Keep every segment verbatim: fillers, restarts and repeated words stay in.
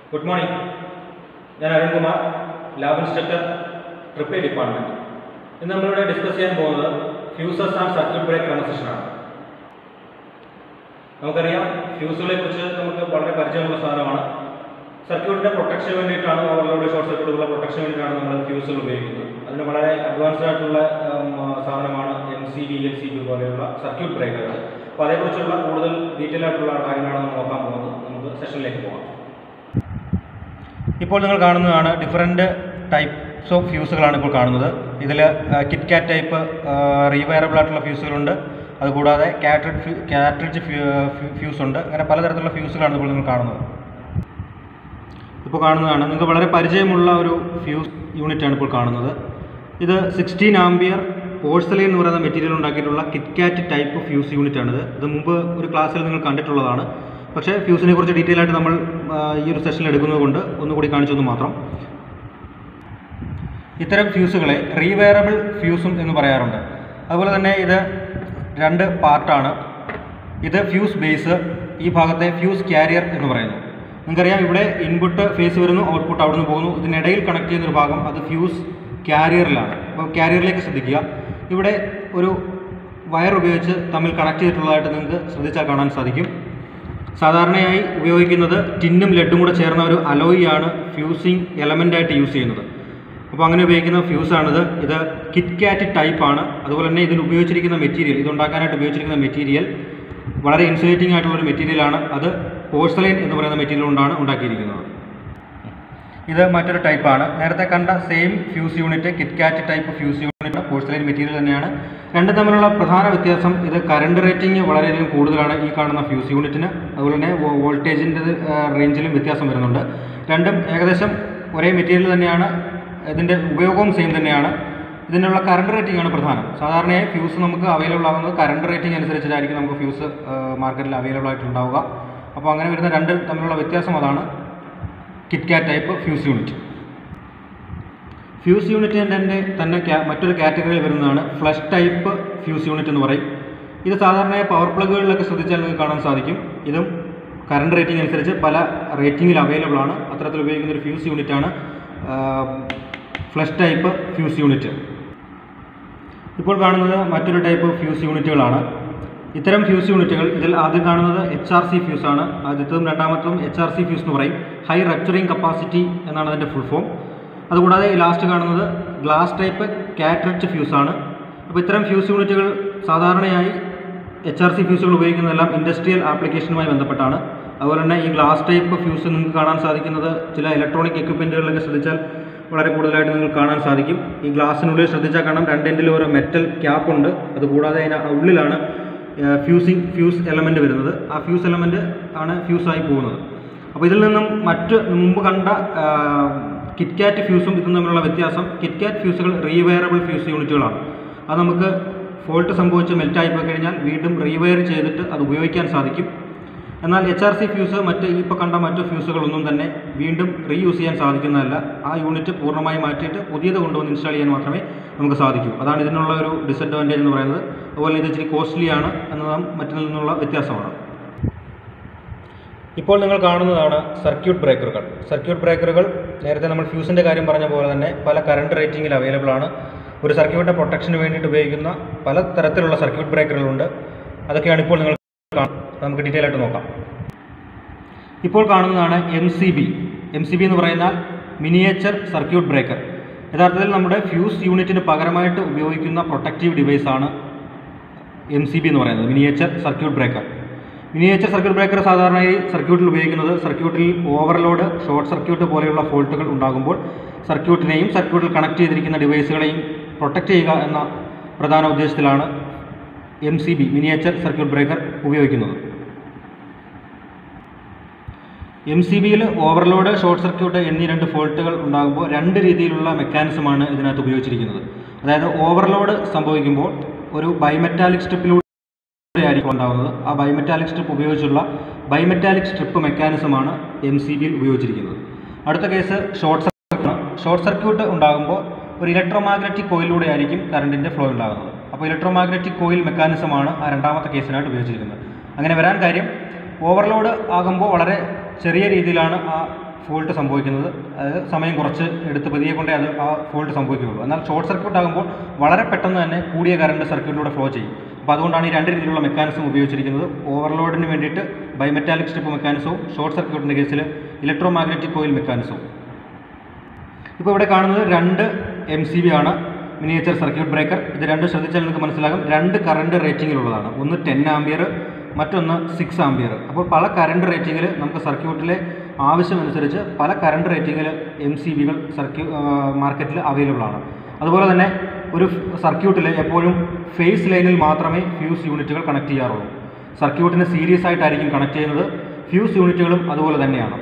Good morning. I am Arun Kumar, Lab Instructor, Repair Department. In the middle, we discuss fuses and circuit breaker conversation. We know fuses are very important. Circuit protection overload short circuit protection fuses are very advanced M C B, L C B circuit breaker. So, we will detail session. ഇപ്പോൾ നിങ്ങൾ കാണുന്നതാണ് different types of ഫ്യൂസുകളാണ് ഇപ്പോൾ കാണുന്നത്. ഇതിൽ KitKat type rewirable ആയിട്ടുള്ള ഫ്യൂസുകളുണ്ട്, അതുകൂടാതെ cartridge cartridge fuse ഉണ്ട്. അങ്ങനെ പലതരത്തിലുള്ള ഫ്യൂസുകളാണ് ഇപ്പോൾ നിങ്ങൾ കാണുന്നത്. ഇപ്പോൾ കാണുന്നതാണ് നിങ്ങൾക്ക് വളരെ പരിചയമുള്ള ഒരു ഫ്യൂസ് യൂണിറ്റാണ് ഇപ്പോൾ കാണുന്നത്. ഇത് സിക്സ്റ്റീൻ ആംബിയർ പോഴ്സലൈൻ എന്ന് പറയുന്ന മെറ്റീരിയൽ ഉണ്ടാക്കിയിട്ടുള്ള കിറ്റ്കാറ്റ് ടൈപ്പ് ഫ്യൂസ് യൂണിറ്റാണിത്. ഇത് മുമ്പ് ഒരു ക്ലാസ്സിൽ നിങ്ങൾ കണ്ടിട്ടുള്ളതാണ്. പക്ഷേ ഫ്യൂസിനെ കുറിച്ച് ഡീറ്റെയിൽ ആയിട്ട് നമ്മൾ ഈ ഒരു സെഷനിൽ എടുക്കുന്നത് കൊണ്ട് ഒന്നുകൂടി കാണിച്ചെന്ന് മാത്രം. ഇത്തരം ഫ്യൂസുകളെ റീവയറബിൾ ഫ്യൂസും എന്ന് പറയാറുണ്ട്. അതുപോലെ തന്നെ ഇത് രണ്ട് പാർട്ടാണ്. ഇത് ഫ്യൂസ് ബേസ്, ഈ ഭാഗത്തെ ഫ്യൂസ് ക്യാരിയർ എന്ന് പറയുന്നു. നിങ്ങൾക്കറിയാം, ഇവിടെ ഇൻപുട്ട് ഫേസ് വരുന്നു, ഔട്ട്പുട്ട് അവിടെ നിന്ന് പോകുന്നു. ഇതിനിടയിൽ കണക്ട് ചെയ്യുന്നൊരു ഭാഗം അത് ഫ്യൂസ് ക്യാരിയറിലാണ്. അപ്പോൾ ക്യാരിയറിലേക്ക് ശ്രദ്ധിക്കുക. ഇവിടെ ഒരു വയർ ഉപയോഗിച്ച് തമ്മിൽ കണക്ട് ചെയ്തിട്ടുള്ളതായിട്ട് നിങ്ങൾക്ക് ശ്രദ്ധിച്ചാൽ കാണാൻ സാധിക്കും. സാധാരണയായി ഉപയോഗിക്കുന്നത് ടിന്നും ലെഡും കൂടെ ചേർന്ന ഒരു അലോയിയാണ് ഫ്യൂസിങ് എലമെൻ്റായിട്ട് യൂസ് ചെയ്യുന്നത്. അപ്പോൾ അങ്ങനെ ഉപയോഗിക്കുന്ന ഫ്യൂസാണിത്. ഇത് കിറ്റ്കാറ്റ് ടൈപ്പാണ്. അതുപോലെ തന്നെ ഇതിൽ ഉപയോഗിച്ചിരിക്കുന്ന മെറ്റീരിയൽ, ഇതുണ്ടാക്കാനായിട്ട് ഉപയോഗിച്ചിരിക്കുന്ന മെറ്റീരിയൽ വളരെ ഇൻസുലേറ്റിംഗ് ആയിട്ടുള്ളൊരു മെറ്റീരിയലാണ്. അത് പോഴ്സലൈൻ എന്ന് പറയുന്ന മെറ്റീരിയൽ കൊണ്ടാണ് ഉണ്ടാക്കിയിരിക്കുന്നത്. ഇത് മറ്റൊരു ടൈപ്പാണ്. നേരത്തെ കണ്ട same fuse unit KitKat type fuse unit porcelain material തന്നെയാണ്. രണ്ടും തമ്മിലുള്ള പ്രധാന വ്യത്യാസം ഇത് കറണ്ട് റേറ്റിംഗ് വളരെയധികം കൂടുതലാണ് ഈ കാണുന്ന ഫ്യൂസ് യൂണിറ്റിന്. അതുപോലെ തന്നെ വോൾട്ടേജിൻ്റെ റേഞ്ചിലും വ്യത്യാസം വരുന്നുണ്ട്. രണ്ടും ഏകദേശം ഒരേ മെറ്റീരിയൽ തന്നെയാണ്. ഇതിൻ്റെ ഉപയോഗവും സെയിം തന്നെയാണ്. ഇതിനുള്ള കറണ്ട് റേറ്റിംഗ് ആണ് പ്രധാനം. സാധാരണയായി ഫ്യൂസ് നമുക്ക് അവൈലബിൾ ആകുന്നത് കറണ്ട് റേറ്റിംഗ് അനുസരിച്ചിട്ടായിരിക്കും നമുക്ക് ഫ്യൂസ് മാർക്കറ്റിൽ അവൈലബിൾ ആയിട്ടുണ്ടാവുക. അപ്പോൾ അങ്ങനെ വരുന്ന രണ്ട് തമ്മിലുള്ള വ്യത്യാസം അതാണ് KitKat type fuse unit. Fuse യൂണിറ്റിൻ്റെ തന്നെ മറ്റൊരു കാറ്റഗറിയിൽ വരുന്നതാണ് ഫ്ലഷ് ടൈപ്പ് ഫ്യൂസ് യൂണിറ്റ് എന്ന് പറയും. ഇത് സാധാരണയായി പവർ പ്ലഗുകളിലൊക്കെ ശ്രദ്ധിച്ചാൽ നിങ്ങൾക്ക് കാണാൻ സാധിക്കും. ഇതും കറണ്ട് റേറ്റിംഗ് അനുസരിച്ച് പല റേറ്റിംഗിൽ അവൈലബിൾ ആണ്. അത്തരത്തിൽ ഉപയോഗിക്കുന്ന ഒരു ഫ്യൂസ് യൂണിറ്റാണ് ഫ്ലഷ് ടൈപ്പ് ഫ്യൂസ് യൂണിറ്റ്. ഇപ്പോൾ കാണുന്നത് മറ്റൊരു ടൈപ്പ് ഫ്യൂസ് യൂണിറ്റുകളാണ്. ഇത്തരം ഫ്യൂസ് യൂണിറ്റുകൾ, ഇതിൽ ആദ്യം കാണുന്നത് എച്ച് ആർ സി ഫ്യൂസാണ്. ആദ്യത്തതും രണ്ടാമത്തതും എച്ച് ആർ സി ഫ്യൂസ് എന്ന് പറയും. ഹൈ റപ്ചറിങ് കപ്പാസിറ്റി എന്നാണ് അതിൻ്റെ ഫുൾ ഫോം. അതുകൂടാതെ ഈ ലാസ്റ്റ് കാണുന്നത് ഗ്ലാസ് ടൈപ്പ് കാട്രിഡ്ജ് ഫ്യൂസാണ്. അപ്പോൾ ഇത്തരം ഫ്യൂസ് യൂണിറ്റുകൾ സാധാരണയായി എച്ച് ആർ സി ഫ്യൂസുകൾ ഉപയോഗിക്കുന്നതെല്ലാം ഇൻഡസ്ട്രിയൽ ആപ്ലിക്കേഷനുമായി ബന്ധപ്പെട്ടാണ്. അതുപോലെ തന്നെ ഈ ഗ്ലാസ് ടൈപ്പ് ഫ്യൂസ് നിങ്ങൾക്ക് കാണാൻ സാധിക്കുന്നത് ചില ഇലക്ട്രോണിക് എക്യുപ്മെൻറ്റുകളിലൊക്കെ ശ്രദ്ധിച്ചാൽ വളരെ കൂടുതലായിട്ട് നിങ്ങൾക്ക് കാണാൻ സാധിക്കും. ഈ ഗ്ലാസ്സിനുള്ളിൽ ശ്രദ്ധിച്ചാൽ കാണാം രണ്ടെൻഡിലും ഒരു മെറ്റൽ ക്യാപ്പുണ്ട്. അതുകൂടാതെ അതിന് ഉള്ളിലാണ് ഫ്യൂസിങ് ഫ്യൂസ് എലമെൻറ്റ് വരുന്നത്. ആ ഫ്യൂസ് എലമെൻറ്റ് ആണ് ഫ്യൂസായി പോകുന്നത്. അപ്പോൾ ഇതിൽ നിന്നും മറ്റ് മുമ്പ് കണ്ട കിറ്റ്കാറ്റ് ഫ്യൂസും ഇതും തമ്മിലുള്ള വ്യത്യാസം, കിറ്റ്കാറ്റ് ഫ്യൂസുകൾ റീവയറബിൾ ഫ്യൂസ് യൂണിറ്റുകളാണ്. അത് നമുക്ക് ഫോൾട്ട് സംഭവിച്ച് മെൽറ്റായി പോയി കഴിഞ്ഞാൽ വീണ്ടും റീവയർ ചെയ്തിട്ട് അത് ഉപയോഗിക്കാൻ സാധിക്കും. എന്നാൽ എച്ച് ആർ സി ഫ്യൂസ് മറ്റ് ഇപ്പോൾ കണ്ട മറ്റു ഫ്യൂസുകളൊന്നും തന്നെ വീണ്ടും റീയൂസ് ചെയ്യാൻ സാധിക്കുന്നതല്ല. ആ യൂണിറ്റ് പൂർണ്ണമായി മാറ്റിയിട്ട് പുതിയത് കൊണ്ടുവന്ന് ഇൻസ്റ്റാൾ ചെയ്യാൻ മാത്രമേ നമുക്ക് സാധിക്കൂ. അതാണ് ഇതിനുള്ള ഒരു ഡിസഡ്വാൻറ്റേജ് എന്ന് പറയുന്നത്. അതുപോലെ ഇത് ഇച്ചിരി കോസ്റ്റ്ലി ആണ് എന്നതും മറ്റിൽ നിന്നുള്ള വ്യത്യാസമാണ്. ഇപ്പോൾ നിങ്ങൾ കാണുന്നതാണ് സർക്യൂട്ട് ബ്രേക്കറുകൾ. സർക്യൂട്ട് ബ്രേക്കറുകൾ നേരത്തെ നമ്മൾ ഫ്യൂസിൻ്റെ കാര്യം പറഞ്ഞ പോലെ തന്നെ പല കറണ്ട് റേറ്റിംഗിൽ അവൈലബിൾ ആണ്. ഒരു സർക്യൂട്ടിൻ്റെ പ്രൊട്ടക്ഷന് വേണ്ടിയിട്ട് ഉപയോഗിക്കുന്ന പല തരത്തിലുള്ള സർക്യൂട്ട് ബ്രേക്കറുകളുണ്ട്. അതൊക്കെയാണ് ഇപ്പോൾ നിങ്ങൾ നമുക്ക് ഡീറ്റെയിൽ ആയിട്ട് നോക്കാം. ഇപ്പോൾ കാണുന്നതാണ് M C B. M C B എന്ന് പറയുന്നാൽ മിനിയേച്ചർ സർക്യൂട്ട് ബ്രേക്കർ. യഥാർത്ഥത്തിൽ നമ്മുടെ ഫ്യൂസ് യൂണിറ്റിന് പകരമായിട്ട് ഉപയോഗിക്കുന്ന പ്രൊട്ടക്റ്റീവ് ഡിവൈസാണ് എം സി ബി എന്ന് പറയുന്നത്, miniature circuit breaker. Miniature circuit breaker സാധാരണയായി സർക്യൂട്ടിൽ ഉപയോഗിക്കുന്നത് സർക്യൂട്ടിൽ ഓവർലോഡ്, ഷോർട്ട് സർക്യൂട്ട് പോലെയുള്ള ഫോൾട്ടുകൾ ഉണ്ടാകുമ്പോൾ സർക്യൂട്ടിനെയും സർക്യൂട്ടിൽ കണക്ട് ചെയ്തിരിക്കുന്ന ഡിവൈസുകളെയും പ്രൊട്ടക്റ്റ് ചെയ്യുക എന്ന പ്രധാന ഉദ്ദേശത്തിലാണ് M C B miniature circuit breaker ഉപയോഗിക്കുന്നത്. എം സി ബിയിൽ ഓവർലോഡ്, ഷോർട്ട് സർക്യൂട്ട് എന്നീ രണ്ട് ഫോൾട്ടുകൾ ഉണ്ടാകുമ്പോൾ രണ്ട് രീതിയിലുള്ള മെക്കാനിസമാണ് ഇതിനകത്ത് ഉപയോഗിച്ചിരിക്കുന്നത്. അതായത് ഓവർലോഡ് സംഭവിക്കുമ്പോൾ ഒരു ബൈമെറ്റാലിക് സ്ട്രിപ്പിലൂടെ ആയിരിക്കും ഉണ്ടാകുന്നത്. ആ ബൈമെറ്റാലിക് സ്ട്രിപ്പ് ഉപയോഗിച്ചുള്ള ബൈമെറ്റാലിക് സ്ട്രിപ്പ് മെക്കാനിസമാണ് എം സി ബിയിൽ ഉപയോഗിച്ചിരിക്കുന്നത്. അടുത്ത case short circuit. Short circuit ഉണ്ടാകുമ്പോൾ ഒരു ഇലക്ട്രോമാഗ്നറ്റിക് കോയിലൂടെ ആയിരിക്കും കറണ്ടിൻ്റെ ഫ്ലോ ഉണ്ടാകുന്നത്. അപ്പോൾ ഇലക്ട്രോമാഗ്നറ്റിക് കോയിൽ മെക്കാനിസമാണ് ആ രണ്ടാമത്തെ കേസിനായിട്ട് ഉപയോഗിച്ചിരിക്കുന്നത്. അങ്ങനെ വരാൻ കാര്യം ഓവർലോഡ് ആകുമ്പോൾ വളരെ ചെറിയ രീതിയിലാണ് ആ ഫോൾട്ട് സംഭവിക്കുന്നത്. അതായത് സമയം കുറച്ച് എടുത്ത് പതിയെ കൊണ്ടേ അത് ആ ഫോൾട്ട് സംഭവിക്കുകയുള്ളൂ. എന്നാൽ ഷോർട്ട് സർക്യൂട്ട് ആകുമ്പോൾ വളരെ പെട്ടെന്ന് തന്നെ കൂടിയ കറണ്ട് സർക്യൂട്ടിലൂടെ ഫ്ലോ ചെയ്യും. അപ്പോൾ അതുകൊണ്ടാണ് ഈ രണ്ട് രീതിയിലുള്ള മെക്കാനിസം ഉപയോഗിച്ചിരിക്കുന്നത്. ഓവർലോഡിന് വേണ്ടിയിട്ട് ബൈമെറ്റാലിക് സ്ട്രിപ്പ് മെക്കാനിസവും ഷോർട്ട് സർക്യൂട്ടിൻ്റെ കേസിൽ ഇലക്ട്രോ മാഗ്നറ്റിക് കോയിൽ മെക്കാനിസവും. ഇപ്പോൾ ഇവിടെ കാണുന്നത് രണ്ട് എം സി ബി ആണ്, മിനിയേച്ചർ സർക്യൂട്ട് ബ്രേക്കർ. ഇത് രണ്ടും ശ്രദ്ധിച്ചാൽ നിങ്ങൾക്ക് മനസ്സിലാകും രണ്ട് കറണ്ട് റേറ്റിങ്ങിലുള്ളതാണ്. ഒന്ന് ടെൻ ആംപിയർ, മറ്റൊന്ന് സിക്സ് ആംപിയർ. അപ്പോൾ പല കറണ്ട് റേറ്റിങ്ങിൽ നമുക്ക് സർക്യൂട്ടിലെ ആവശ്യമനുസരിച്ച് പല കറണ്ട് റേറ്റിങ്ങിൽ എം സി ബികൾ സർക്യൂ മാർക്കറ്റിൽ അവൈലബിൾ ആണ്. അതുപോലെ തന്നെ ഒരു സർക്യൂട്ടിൽ എപ്പോഴും ഫേസ് ലൈനിൽ മാത്രമേ ഫ്യൂസ് യൂണിറ്റുകൾ കണക്ട് ചെയ്യാറുള്ളൂ. സർക്യൂട്ടിന് സീരീസ് ആയിട്ടായിരിക്കും കണക്ട് ചെയ്യുന്നത്. ഫ്യൂസ് യൂണിറ്റുകളും അതുപോലെ തന്നെയാണ്.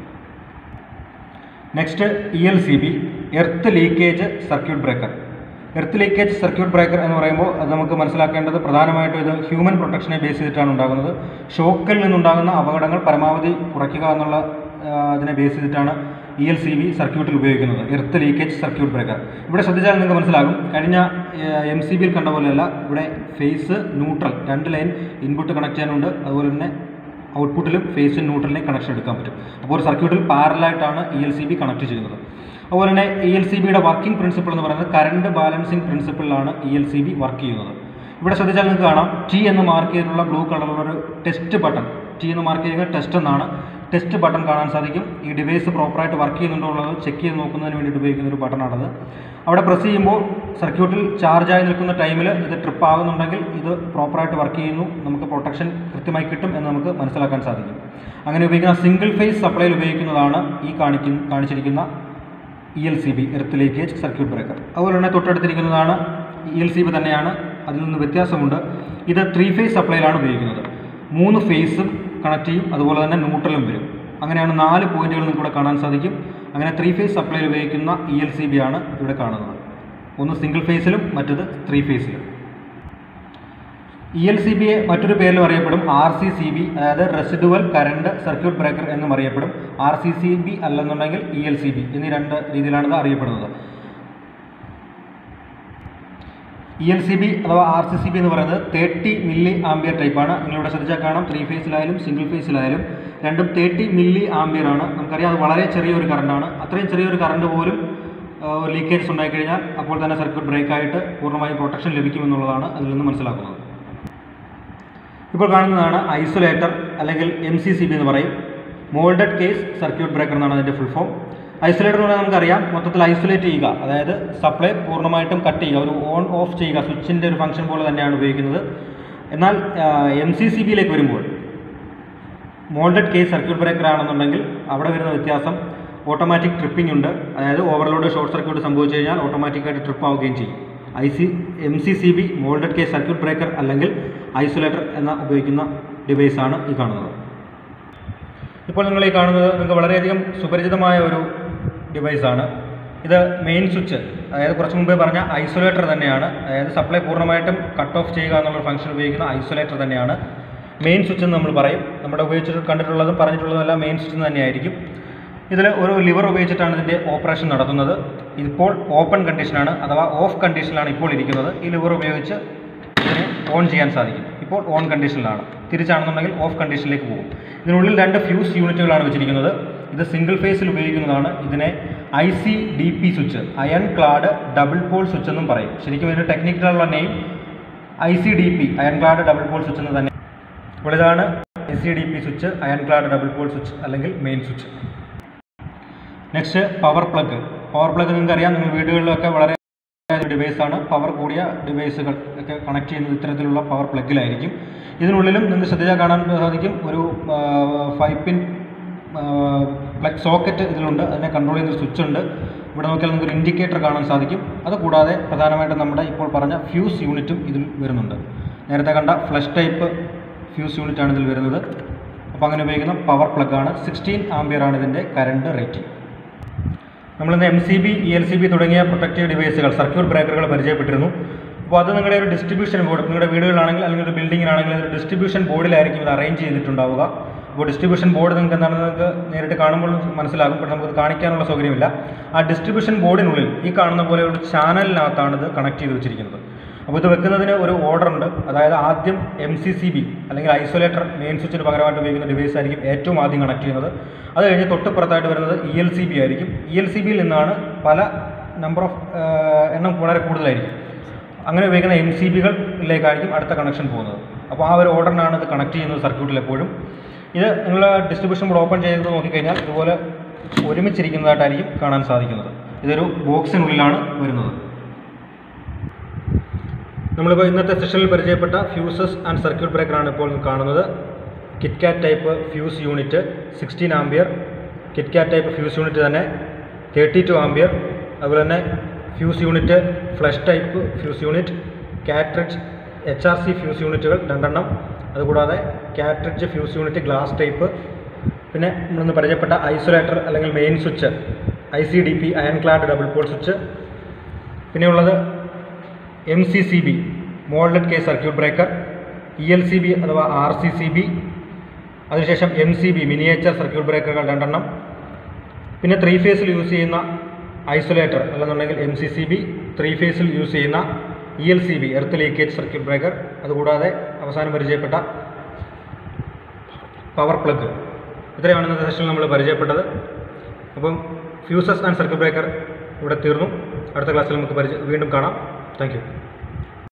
Next E L C B, earth leakage circuit breaker. Earth leakage circuit breaker എന്ന് പറയുമ്പോൾ അത് നമുക്ക് മനസ്സിലാക്കേണ്ടത് പ്രധാനമായിട്ടും ഇത് ഹ്യൂമൻ പ്രൊട്ടക്ഷനെ ബേസ് ചെയ്തിട്ടാണ് ഉണ്ടാകുന്നത്. ഷോക്കിൽ നിന്നുണ്ടാകുന്ന അപകടങ്ങൾ പരമാവധി കുറയ്ക്കുക എന്നുള്ള അതിനെ ബേസ് ചെയ്തിട്ടാണ് ഇ എൽ സി ബി സർക്യൂട്ടിൽ ഉപയോഗിക്കുന്നത്, എർത്ത് ലീക്കേജ് സർക്യൂട്ട് ബ്രേക്കർ. ഇവിടെ ശ്രദ്ധിച്ചാൽ നിങ്ങൾക്ക് മനസ്സിലാകും, കഴിഞ്ഞ എം സി ബിയിൽ കണ്ട പോലെയല്ല ഇവിടെ ഫേസ് ന്യൂട്രൽ രണ്ട് ലൈൻ ഇൻപുട്ട് കണക്ട് ചെയ്യാനുണ്ട്. അതുപോലെ തന്നെ ഔട്ട്പുട്ടിലും ഫേസ് ന്യൂട്രലിനെ കണക്ഷൻ എടുക്കാൻ പറ്റും. അപ്പോൾ ഒരു സർക്യൂട്ടിൽ പാരലായിട്ടാണ് E L C B connect ചെയ്യുന്നത്. അതുപോലെ തന്നെ ഇ എൽ സി ബിയുടെ വർക്കിംഗ് പ്രിൻസിപ്പിൾ എന്ന് പറയുന്നത് കറണ്ട് ബാലൻസിങ് പ്രിൻസിപ്പിളിലാണ് E L C B work ചെയ്യുന്നത്. ഇവിടെ ശ്രദ്ധിച്ചാൽ നിങ്ങൾക്ക് കാണാം, ടി എന്ന് മാർക്ക് ചെയ്തിട്ടുള്ള ബ്ലൂ കളറിലുള്ളൊരു ടെസ്റ്റ് ബട്ടൺ, ടി എന്ന് മാർക്ക് ചെയ്യുന്നത് ടെസ്റ്റ് എന്നാണ്, ടെസ്റ്റ് ബട്ടൺ കാണാൻ സാധിക്കും. ഈ ഡിവൈസ് പ്രോപ്പറായിട്ട് വർക്ക് ചെയ്യുന്നുണ്ടോ ഉള്ളത് ചെക്ക് ചെയ്ത് നോക്കുന്നതിന് വേണ്ടിയിട്ട് ഉപയോഗിക്കുന്ന ഒരു ബട്ടണാണത്. അവിടെ പ്രസ് ചെയ്യുമ്പോൾ സർക്യൂട്ടിൽ ചാർജായി നിൽക്കുന്ന ടൈമിൽ ഇത് ട്രിപ്പ് ആകുന്നുണ്ടെങ്കിൽ ഇത് പ്രോപ്പറായിട്ട് വർക്ക് ചെയ്യുന്നു, നമുക്ക് പ്രൊട്ടക്ഷൻ കൃത്യമായി കിട്ടും എന്ന് നമുക്ക് മനസ്സിലാക്കാൻ സാധിക്കും. അങ്ങനെ ഉപയോഗിക്കുന്ന സിംഗിൾ ഫേസ് സപ്ലൈയിൽ ഉപയോഗിക്കുന്നതാണ് ഈ കാണിക്കുന്ന കാണിച്ചിരിക്കുന്ന E L C B, earth leakage circuit breaker. അതുപോലെ തന്നെ തൊട്ടടുത്തിരിക്കുന്നതാണ് ഇ എൽ സി ബി തന്നെയാണ്, അതിൽ നിന്ന് വ്യത്യാസമുണ്ട്. ഇത് ത്രീ ഫേസ് സപ്ലൈയിലാണ് ഉപയോഗിക്കുന്നത്. മൂന്ന് ഫേസും കണക്ട് ചെയ്യും, അതുപോലെ തന്നെ ന്യൂട്രലും വരും. അങ്ങനെയാണ് നാല് പോയിന്റുകൾ നിങ്ങൾക്ക് ഇവിടെ കാണാൻ സാധിക്കും. അങ്ങനെ ത്രീ ഫേസ് സപ്ലൈയിൽ ഉപയോഗിക്കുന്ന ഇ എൽ സി ബി ആണ് ഇവിടെ കാണുന്നത്. ഒന്ന് സിംഗിൾ ഫേസിലും മറ്റത് ത്രീ ഫേസിലും. ഇ എൽ സി ബിയെ മറ്റൊരു പേരിലും അറിയപ്പെടും ആർ സി സി ബി, അതായത് റെസിഡുവൽ കറണ്ട് സർക്യൂട്ട് ബ്രേക്കർ എന്നും അറിയപ്പെടും. ആർ സി സി ബി അല്ലെന്നുണ്ടെങ്കിൽ ഇ എൽ സി ബി എന്നീ രണ്ട് രീതിയിലാണ് ഇത് അറിയപ്പെടുന്നത്. ഇ എൽ സി ബി അഥവാ ആർ സി സി ബി എന്ന് പറയുന്നത് തേർട്ടി മില്ലി ആംബിയർ ടൈപ്പാണ്. നിങ്ങളിവിടെ ശ്രദ്ധിച്ചാൽ കാണാം, ത്രീ ഫേസിലായാലും സിംഗിൾ ഫേസിലായാലും രണ്ടും തേർട്ടി മില്ലി ആംബിയർ ആണ്. നമുക്കറിയാം അത് വളരെ ചെറിയൊരു കറണ്ടാണ്. അത്രയും ചെറിയൊരു കറണ്ട് പോലും ലീക്കേജസ് ഉണ്ടായിക്കഴിഞ്ഞാൽ അപ്പോൾ തന്നെ സർക്യൂട്ട് ബ്രേക്കായിട്ട് പൂർണ്ണമായും പ്രൊട്ടക്ഷൻ ലഭിക്കുമെന്നുള്ളതാണ് അതിൽ നിന്ന് മനസ്സിലാക്കുന്നത്. ഇപ്പോൾ കാണുന്നതാണ് ഐസൊലേറ്റർ അല്ലെങ്കിൽ എം സി സി ബി എന്ന് പറയും. മോൾഡഡ് കേസ് സർക്യൂട്ട് ബ്രേക്കർ എന്നാണ് അതിൻ്റെ ഫുൾ ഫോം. ഐസൊലേറ്റർ എന്ന് പറഞ്ഞാൽ നമുക്കറിയാം മൊത്തത്തിൽ ഐസൊലേറ്റ് ചെയ്യുക, അതായത് സപ്ലൈ പൂർണ്ണമായിട്ടും കട്ട് ചെയ്യുക, ഒരു ഓൺ ഓഫ് ചെയ്യുക, സ്വിച്ചിൻ്റെ ഒരു ഫംഗ്ഷൻ പോലെ തന്നെയാണ് ഉപയോഗിക്കുന്നത്. എന്നാൽ എം സി സി ബിയിലേക്ക് വരുമ്പോൾ മോൾഡഡ് കേസ് സർക്യൂട്ട് ബ്രേക്കർ ആണെന്നുണ്ടെങ്കിൽ അവിടെ വരുന്ന വ്യത്യാസം ഓട്ടോമാറ്റിക് ട്രിപ്പിംഗ് ഉണ്ട്. അതായത് ഓവർലോഡ് ഷോർട്ട് സർക്യൂട്ട് സംഭവിച്ചു കഴിഞ്ഞാൽ ഓട്ടോമാറ്റിക്കായിട്ട് ട്രിപ്പ് ആവുകയും ചെയ്യും. I C M C C B moulded case circuit breaker അല്ലെങ്കിൽ ഐസൊലേറ്റർ എന്ന ഉപയോഗിക്കുന്ന ഡിവൈസാണ് ഈ കാണുന്നത്. ഇപ്പോൾ നിങ്ങൾ ഈ കാണുന്നത് നിങ്ങൾക്ക് വളരെയധികം സുപരിചിതമായ ഒരു ഡിവൈസാണ്. ഇത് മെയിൻ സ്വിച്ച്, അതായത് കുറച്ച് മുമ്പേ പറഞ്ഞ ഐസൊലേറ്റർ തന്നെയാണ്. അതായത് സപ്ലൈ പൂർണ്ണമായിട്ടും കട്ട് ഓഫ് ചെയ്യുക എന്നുള്ള ഫംഗ്ഷൻ ഉപയോഗിക്കുന്ന ഐസൊലേറ്റർ തന്നെയാണ് മെയിൻ സ്വിച്ച് എന്ന് നമ്മൾ പറയും. നമ്മുടെ ഉപയോഗിച്ചിട്ട് കണ്ടിട്ടുള്ളതും പറഞ്ഞിട്ടുള്ളതും എല്ലാം മെയിൻ സ്വിച്ച് തന്നെയായിരിക്കും. ഇതിൽ ഒരു ലിവർ ഉപയോഗിച്ചിട്ടാണ് ഇതിൻ്റെ ഓപ്പറേഷൻ നടത്തുന്നത്. ഇതിപ്പോൾ ഓപ്പൺ കണ്ടീഷനാണ്, അഥവാ ഓഫ് കണ്ടീഷനിലാണ് ഇപ്പോൾ ഇരിക്കുന്നത്. ഈ ലിവർ ഉപയോഗിച്ച് ഇതിനെ ഓൺ ചെയ്യാൻ സാധിക്കും. ഇപ്പോൾ ഓൺ കണ്ടീഷനിലാണ്, തിരിച്ചാണെന്നുണ്ടെങ്കിൽ ഓഫ് കണ്ടീഷനിലേക്ക് പോകും. ഇതിനുള്ളിൽ രണ്ട് ഫ്യൂസ് യൂണിറ്റുകളാണ് വെച്ചിരിക്കുന്നത്. ഇത് സിംഗിൾ ഫേസിൽ ഉപയോഗിക്കുന്നതാണ്. ഇതിനെ I C D P switch, iron clad double pole switch എന്നും പറയും. ശരിക്കും ഇതിൻ്റെ ടെക്നിക്കലുള്ള name I C D P, iron clad double pole switch എന്ന് തന്നെ. അപ്പോൾ ഇതാണ് I C D P switch, iron clad double pole switch അല്ലെങ്കിൽ main switch. Next power plug. Power plug നിങ്ങൾക്ക് അറിയാം, നിങ്ങൾ വീടുകളിലൊക്കെ വളരെ ഡിവൈസാണ്. പവർ കൂടിയ ഡിവൈസുകൾ ഒക്കെ കണക്ട് ചെയ്യുന്നത് ഇത്തരത്തിലുള്ള പവർ പ്ലഗിലായിരിക്കും. ഇതിനുള്ളിലും നിങ്ങൾക്ക് ശ്രദ്ധിച്ചാൽ കാണാൻ സാധിക്കും ഒരു ഫൈവ് പിൻ പ്ലഗ് സോക്കറ്റ് ഇതിലുണ്ട്. അതിനെ കൺട്രോൾ ചെയ്യുന്ന സ്വിച്ച് ഉണ്ട്. ഇവിടെ നോക്കിയാൽ നിങ്ങൾക്ക് ഒരു ഇൻഡിക്കേറ്റർ കാണാൻ സാധിക്കും. അതുകൂടാതെ പ്രധാനമായിട്ടും നമ്മുടെ ഇപ്പോൾ പറഞ്ഞ ഫ്യൂസ് യൂണിറ്റും ഇതിൽ വരുന്നുണ്ട്. നേരത്തെ കണ്ട ഫ്ലഷ് ടൈപ്പ് ഫ്യൂസ് യൂണിറ്റാണ് ഇതിൽ വരുന്നത്. അപ്പോൾ അങ്ങനെ ഉപയോഗിക്കുന്ന പവർ പ്ലഗാണ്. സിക്സ്റ്റീൻ ആംപിയറാണ് ഇതിൻ്റെ കറണ്ട് റേറ്റിംഗ്. നമ്മളിന്ന് M C B, E L C B തുടങ്ങിയ പ്രൊട്ടക്റ്റീവ് ഡിവൈസുകൾ, സർക്യൂട്ട് ബ്രേക്കറുകൾ പരിചയപ്പെട്ടിരുന്നു. അപ്പോൾ അത് നിങ്ങളുടെ ഒരു ഡിസ്ട്രിബ്യൂഷൻ ബോർഡ്, നിങ്ങളുടെ വീടുകളാണെങ്കിൽ അല്ലെങ്കിൽ ഒരു ബിൽഡിങ്ങിനാണെങ്കിൽ ഒരു ഡിസ്ട്രിബ്യൂഷൻ ബോർഡിലായിരിക്കും ഇത് അറേഞ്ച് ചെയ്തിട്ടുണ്ടാവുക. അപ്പോൾ ഡിസ്ട്രിബ്യൂഷൻ ബോർഡ് നിങ്ങൾക്ക് എന്താണെന്ന് നിങ്ങൾക്ക് നേരിട്ട് കാണുമ്പോൾ മനസ്സിലാകും. പക്ഷേ നമുക്കത് കാണിക്കാനുള്ള സൗകര്യമില്ല. ആ ഡിസ്ട്രിബ്യൂഷൻ ബോർഡിനുള്ളിൽ ഈ കാണുന്ന പോലെ ഒരു ചാനലിനകത്താണ് ഇത് കണക്ട് ചെയ്ത് വെച്ചിരിക്കുന്നത്. അപ്പോൾ ഇത് വെക്കുന്നതിന് ഒരു ഓർഡർ ഉണ്ട്. അതായത് ആദ്യം എം സി സി ബി അല്ലെങ്കിൽ ഐസൊലേറ്റർ മെയിൻ സ്വിച്ചിന് പകരമായിട്ട് ഉപയോഗിക്കുന്ന ഡിവൈസ് ആയിരിക്കും ഏറ്റവും ആദ്യം കണക്ട് ചെയ്യുന്നത്. അത് കഴിഞ്ഞ് തൊട്ടുപുറത്തായിട്ട് വരുന്നത് ഇ എൽ സി ബി ആയിരിക്കും. ഇ എൽ സി ബിയിൽ നിന്നാണ് പല നമ്പർ ഓഫ് എണ്ണം വളരെ കൂടുതലായിരിക്കും. അങ്ങനെ ഉപയോഗിക്കുന്ന എം സി ബികളിലേക്കായിരിക്കും അടുത്ത കണക്ഷൻ പോകുന്നത്. അപ്പോൾ ആ ഒരു ഓർഡറിനാണ് ഇത് കണക്ട് ചെയ്യുന്നത് സർക്യൂട്ടിൽ എപ്പോഴും. ഇത് നിങ്ങൾ ഡിസ്ട്രിബ്യൂഷൻ ബോർഡ് ഓപ്പൺ ചെയ്ത് നോക്കിക്കഴിഞ്ഞാൽ ഇതുപോലെ ഒരുമിച്ചിരിക്കുന്നതായിട്ടായിരിക്കും കാണാൻ സാധിക്കുന്നത്. ഇതൊരു ബോക്സിനുള്ളിലാണ് വരുന്നത്. നമ്മളിപ്പോൾ ഇന്നത്തെ സെഷനിൽ പരിചയപ്പെട്ട ഫ്യൂസസ് ആൻഡ് സർക്യൂട്ട് ബ്രേക്കറാണ് ഇപ്പോൾ കാണുന്നത്. Kit kat type fuse unit sixteen ampere, kit kat type fuse unit തന്നെ തേർട്ടി ടു ആംബിയർ, അതുപോലെ തന്നെ fuse unit flush type fuse unit, cartridge H R C fuse യൂണിറ്റുകൾ രണ്ടെണ്ണം, അതുകൂടാതെ cartridge fuse unit glass type, പിന്നെ നമ്മളിന്ന് പരിചയപ്പെട്ട ഐസൊലേറ്റർ അല്ലെങ്കിൽ main switch I C D P iron clad double pole switch, പിന്നെയുള്ളത് M C C B moulded case circuit breaker, E L C B അഥവാ R C C B, അതിനുശേഷം M C B miniature circuit ബ്രേക്കറുകൾ രണ്ടെണ്ണം, പിന്നെ three ഫേസിൽ use ചെയ്യുന്ന isolator അല്ലെന്നുണ്ടെങ്കിൽ M C C B, three ഫേസിൽ യൂസ് ചെയ്യുന്ന E L C B earth leakage circuit breaker, അതുകൂടാതെ അവസാനം പരിചയപ്പെട്ട പവർ പ്ലഗ്. ഇത്രയാണ് ഇന്നത്തെ സെഷനിൽ നമ്മൾ പരിചയപ്പെട്ടത്. അപ്പം ഫ്യൂസസ് ആൻഡ് സർക്യൂട്ട് ബ്രേക്കർ ഇവിടെ തീർന്നു. അടുത്ത ക്ലാസ്സിൽ നമുക്ക് പരിചയ വീണ്ടും കാണാം. Thank U.